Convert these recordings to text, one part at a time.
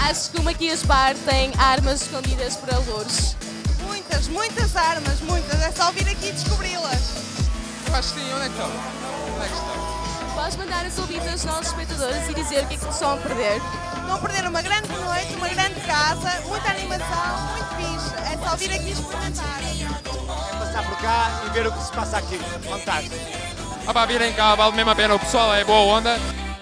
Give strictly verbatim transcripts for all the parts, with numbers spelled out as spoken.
Acho que o Maquias Bar tem armas escondidas para louros. Muitas, muitas armas, muitas. É só vir aqui e descobri-las. Eu acho que sim. Onde é que estão? Onde é que estão? Podes mandar o convite aos nossos espectadores e dizer o que é que eles estão a perder. Estão a perder uma grande noite, uma grande casa, muita animação, muito fixe. É só vir aqui experimentar. É passar por cá e ver o que se passa aqui. Fantástico. Ah pá, virem cá, vale mesmo a pena. O pessoal é boa onda.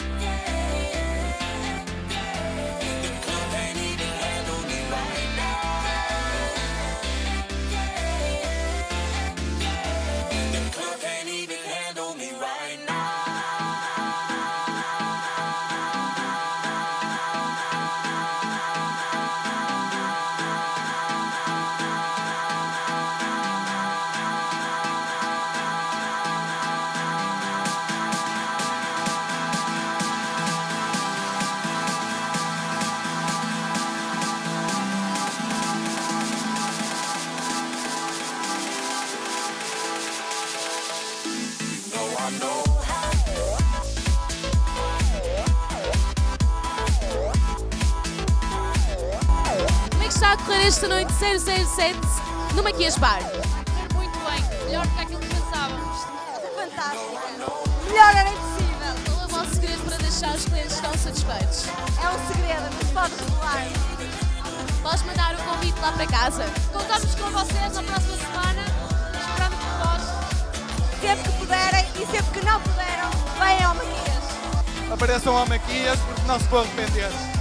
Como é que está a correr esta noite zero zero sete no Maquias Bar? Muito bem, melhor do que aquilo que pensávamos. Fantástica. Melhor era impossível. Qual é o vosso segredo para deixar os clientes tão satisfeitos? É um segredo, não se pode revelar. Podes mandar o convite lá para casa. Contamos com vocês na próxima semana. Esperamos por vós. Sempre que puderem e sempre que não puderam, venham ao Maquias. Apareçam ao Maquias porque não se pode arrepender.